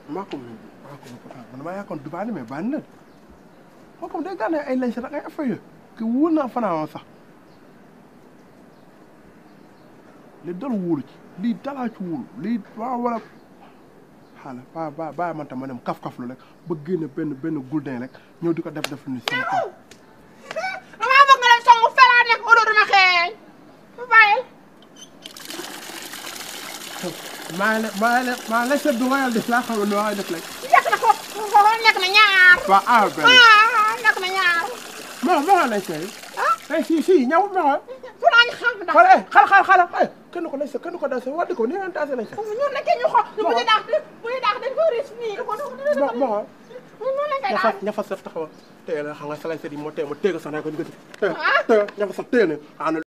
maa ko moom man damaa yaakaar du baani mais baani na de moo ko day gànnaaw ay lañ sa ay affaire ki wóor naa fanaan sax li dal wóolu ci lii dalaa ci wóolu lii waa wala xaaral ba man tam ma dem kaf-kaf lu rek ba génne benn gourdin rek ñëw di ko def ni sama kaw. damaa bëgg nga leen songu fera nekk odeur dama xeeñ bàyyil. maa la seet du royal def laa xam ne royal def rek. nekk na ko nekk na ñaar. waaw nekk na ñaar. ma lay seey. si ñaw ma fu naa ñu xam ndax. xala kenn ko lay seet kenn ko daal seet wax dëgg ko ni ngeen daal seet lay seet. ñun nag ñu xool ñu bu ñu daax dañ ko riis nii. ñun lañ koy daal ñafa sa taxaw tey la xam nga sa lay seet yi moo tee ma téega sax naa ko ñu ko tey ñafa sa téye ne